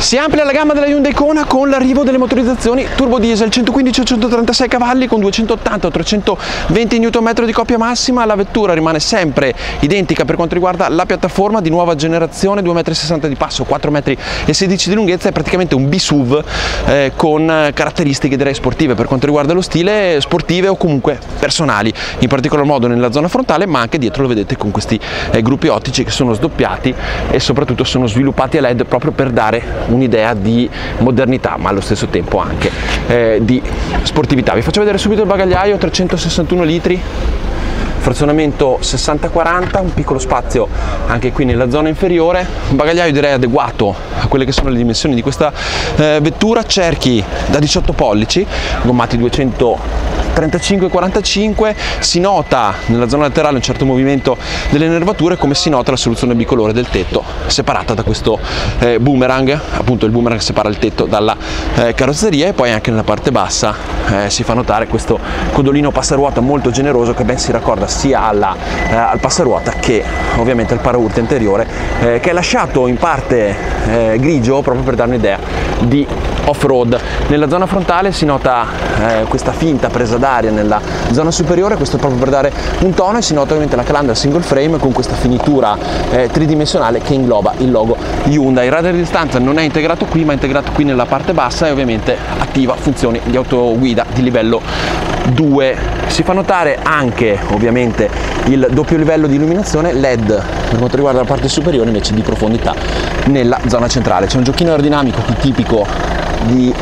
Si amplia la gamma della Hyundai Kona con l'arrivo delle motorizzazioni turbo diesel 115-136 cavalli con 280-320 Nm di coppia massima. La vettura rimane sempre identica per quanto riguarda la piattaforma, di nuova generazione, 2,60 m di passo, 4,16 m di lunghezza, è praticamente un B-SUV con caratteristiche direi sportive per quanto riguarda lo stile, sportive o comunque personali, in particolar modo nella zona frontale, ma anche dietro lo vedete con questi gruppi ottici che sono sdoppiati e soprattutto sono sviluppati a LED proprio per dare un'idea di modernità ma allo stesso tempo anche di sportività. Vi faccio vedere subito il bagagliaio, 361 litri, frazionamento 60-40, un piccolo spazio anche qui nella zona inferiore, un bagagliaio direi adeguato a quelle che sono le dimensioni di questa vettura, cerchi da 18 pollici, gommati 235-45, si nota nella zona laterale un certo movimento delle nervature, come si nota la soluzione bicolore del tetto separata da questo boomerang, appunto il boomerang separa il tetto dalla carrozzeria, e poi anche nella parte bassa si fa notare questo codolino passaruota molto generoso che ben si raccorda sia al passaruota che ovviamente al paraurti anteriore, che è lasciato in parte grigio proprio per dare un'idea di off-road. Nella zona frontale si nota questa finta presa d'aria nella zona superiore, questo proprio per dare un tono, e si nota ovviamente la calandra single frame con questa finitura tridimensionale che ingloba il logo Hyundai. Il radar di distanza non è integrato qui, ma è integrato qui nella parte bassa, e ovviamente attiva funzioni di autoguida di livello 2. Si fa notare anche ovviamente il doppio livello di illuminazione LED per quanto riguarda la parte superiore, invece di profondità nella zona centrale. C'è un giochino aerodinamico qui tipico di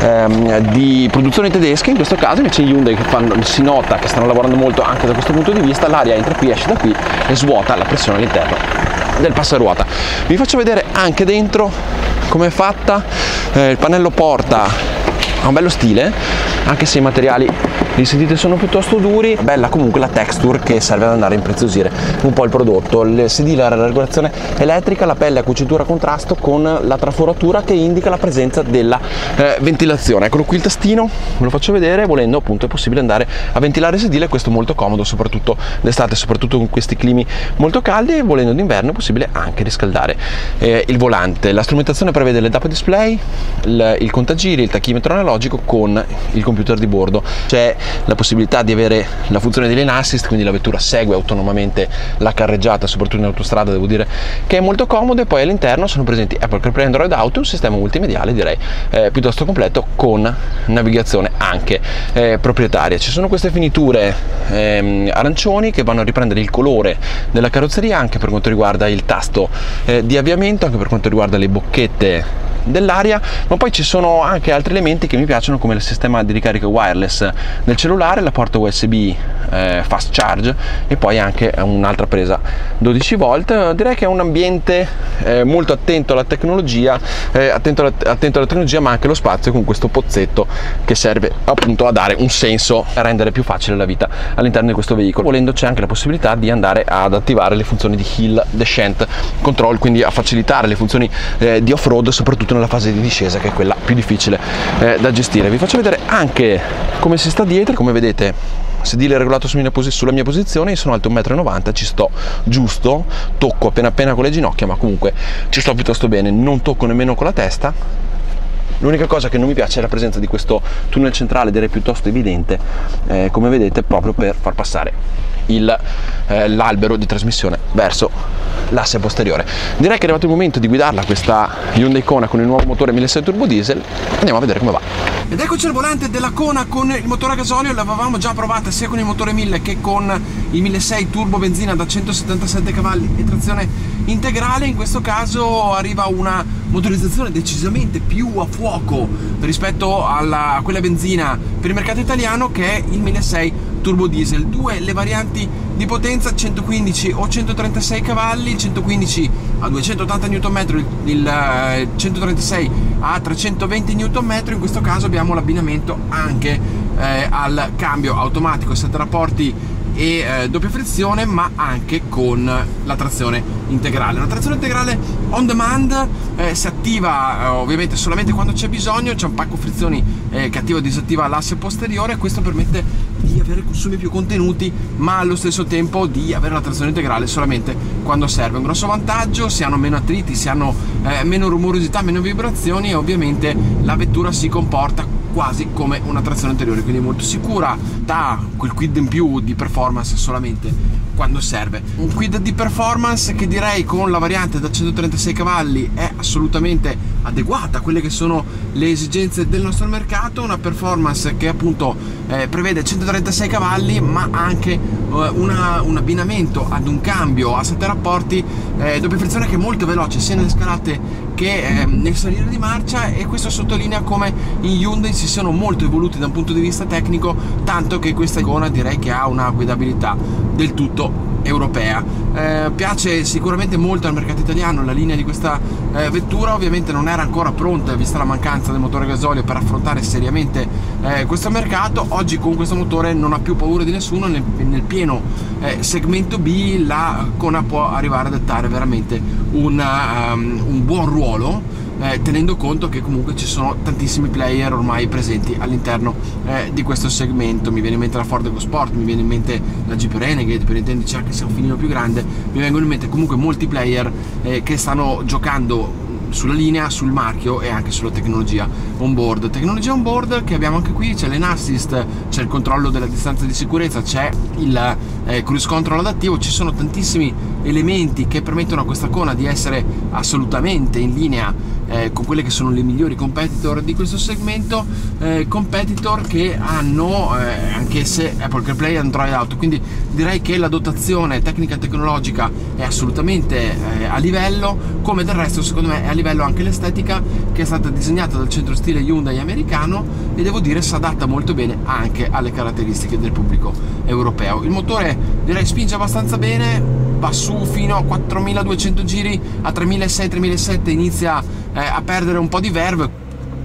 produzioni tedesche, in questo caso invece Hyundai che si nota che stanno lavorando molto anche da questo punto di vista, l'aria entra qui, esce da qui e svuota la pressione all'interno del passaruota. Vi faccio vedere anche dentro come è fatta, il pannello porta ha un bello stile, anche se i materiali li sentite sono piuttosto duri, bella comunque la texture che serve ad andare a impreziosire un po' il prodotto. Il sedile ha la regolazione elettrica, la pelle a cucitura a contrasto con la traforatura che indica la presenza della ventilazione. Eccolo qui il tastino, ve lo faccio vedere, volendo appunto è possibile andare a ventilare il sedile, questo è molto comodo soprattutto d'estate, soprattutto con questi climi molto caldi, e volendo d'inverno è possibile anche riscaldare il volante. La strumentazione prevede l'head-up display, il contagiri, il tachimetro analogico con il computer di bordo. C'è la possibilità di avere la funzione di lane assist, quindi la vettura segue autonomamente la carreggiata, soprattutto in autostrada devo dire che è molto comodo, e poi all'interno sono presenti Apple CarPlay, Android Auto, un sistema multimediale direi piuttosto completo con navigazione anche proprietaria. Ci sono queste finiture arancioni che vanno a riprendere il colore della carrozzeria anche per quanto riguarda il tasto di avviamento, anche per quanto riguarda le bocchette dell'aria, ma poi ci sono anche altri elementi che mi piacciono, come il sistema di ricarica wireless del cellulare, la porta USB fast charge e poi anche un'altra presa 12 volt. Direi che è un ambiente molto attento alla tecnologia, attento alla tecnologia, ma anche allo spazio, con questo pozzetto che serve appunto a dare un senso, a rendere più facile la vita all'interno di questo veicolo. Volendo c'è anche la possibilità di andare ad attivare le funzioni di hill descent control, quindi a facilitare le funzioni di off-road, soprattutto nella fase di discesa, che è quella più difficile da gestire. Vi faccio vedere anche come si sta dietro. Come vedete, sedile regolato sulla mia posizione, io sono alto 1,90 m, ci sto giusto, tocco appena con le ginocchia, ma comunque ci sto piuttosto bene, non tocco nemmeno con la testa. L'unica cosa che non mi piace è la presenza di questo tunnel centrale, direi piuttosto evidente, come vedete, proprio per far passare l'albero di trasmissione verso l'asse posteriore. Direi che è arrivato il momento di guidarla questa Hyundai Kona con il nuovo motore 1.6 turbo diesel. Andiamo a vedere come va. Ed eccoci al volante della Kona con il motore a gasolio. L'avevamo già provata sia con il motore 1000 che con il 1.6 turbo benzina da 177 cavalli e trazione integrale. In questo caso arriva una motorizzazione decisamente più a fuoco rispetto a quella benzina per il mercato italiano, che è il 1.6 turbo diesel. Due le varianti di potenza, 115 o 136 cavalli, il 115 a 280 Nm, il 136 a 320 Nm. In questo caso abbiamo l'abbinamento anche al cambio automatico 7 rapporti e doppia frizione, ma anche con la trazione integrale. Una trazione integrale on demand, si attiva ovviamente solamente quando c'è bisogno. C'è un pacco frizioni che attiva o disattiva l'asse posteriore. Questo permette di avere consumi più contenuti, ma allo stesso tempo di avere la trazione integrale solamente quando serve. Un grosso vantaggio: si hanno meno attriti, si hanno meno rumorosità, meno vibrazioni, e ovviamente la vettura si comporta quasi come una trazione anteriore, quindi molto sicura, dà quel quid in più di performance solamente quando serve. Un quid di performance che direi con la variante da 136 cavalli è assolutamente adeguata a quelle che sono le esigenze del nostro mercato, una performance che appunto prevede 136 cavalli ma anche un abbinamento ad un cambio a 7 rapporti doppia frizione che è molto veloce sia nelle scalate che nel salire di marcia, e questo sottolinea come in Hyundai si siano molto evoluti da un punto di vista tecnico, tanto che questa icona direi che ha una guidabilità del tutto europea. Piace sicuramente molto al mercato italiano la linea di questa vettura. Ovviamente non era ancora pronta, vista la mancanza del motore gasolio, per affrontare seriamente questo mercato. Oggi con questo motore non ha più paura di nessuno. Nel pieno segmento B la Kona può arrivare a dettare veramente un buon ruolo, tenendo conto che comunque ci sono tantissimi player ormai presenti all'interno di questo segmento. Mi viene in mente la Ford EcoSport, mi viene in mente la Jeep Renegade, per intenderci, anche se è un filino più grande, mi vengono in mente comunque molti player che stanno giocando sulla linea, sul marchio e anche sulla tecnologia on board. Tecnologia on board che abbiamo anche qui: c'è l'Lane Assist, c'è il controllo della distanza di sicurezza, c'è il cruise control adattivo. Ci sono tantissimi elementi che permettono a questa Kona di essere assolutamente in linea con quelle che sono le migliori competitor di questo segmento, competitor che hanno anche se Apple CarPlay e Android Auto, quindi direi che la dotazione tecnica e tecnologica è assolutamente a livello, come del resto secondo me è a livello anche l'estetica, che è stata disegnata dal centro stile Hyundai americano, e devo dire si adatta molto bene anche alle caratteristiche del pubblico europeo. Il motore direi spinge abbastanza bene, va su fino a 4200 giri, a 3600-3700 inizia a perdere un po' di verve.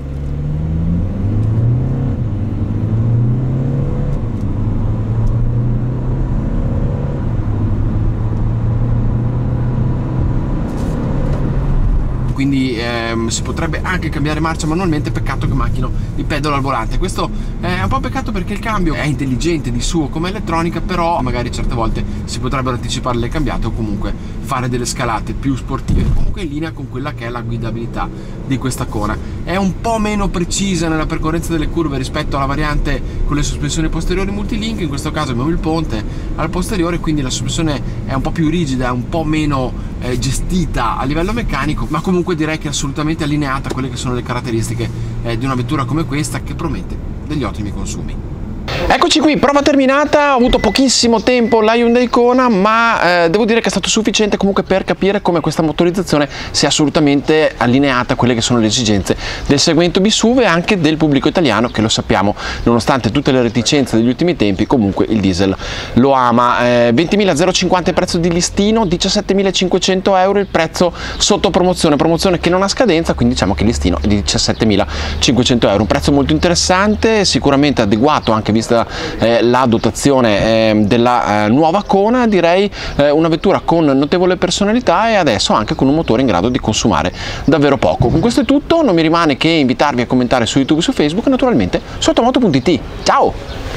Quindi si potrebbe anche cambiare marcia manualmente, peccato che manchino i pedal al volante. Questo è un po' peccato perché il cambio è intelligente di suo come elettronica, però magari certe volte si potrebbero anticipare le cambiate o comunque fare delle scalate più sportive, comunque in linea con quella che è la guidabilità di questa Kona. È un po' meno precisa nella percorrenza delle curve rispetto alla variante con le sospensioni posteriori multilink. In questo caso abbiamo il ponte al posteriore, quindi la sospensione è un po' più rigida, un po' meno gestita a livello meccanico, ma comunque direi che è assolutamente allineata a quelle che sono le caratteristiche di una vettura come questa, che promette degli ottimi consumi. Eccoci qui, prova terminata. Ho avuto pochissimo tempo la Hyundai Kona, ma devo dire che è stato sufficiente comunque per capire come questa motorizzazione sia assolutamente allineata a quelle che sono le esigenze del segmento B-SUV e anche del pubblico italiano, che lo sappiamo, nonostante tutte le reticenze degli ultimi tempi, comunque il diesel lo ama. 20.050 il prezzo di listino, 17.500 euro il prezzo sotto promozione che non ha scadenza, quindi diciamo che il listino è di 17.500 euro, un prezzo molto interessante, sicuramente adeguato anche vista la dotazione della nuova Kona. Direi una vettura con notevole personalità e adesso anche con un motore in grado di consumare davvero poco. Con questo è tutto, non mi rimane che invitarvi a commentare su YouTube e su Facebook e naturalmente su automoto.it. Ciao!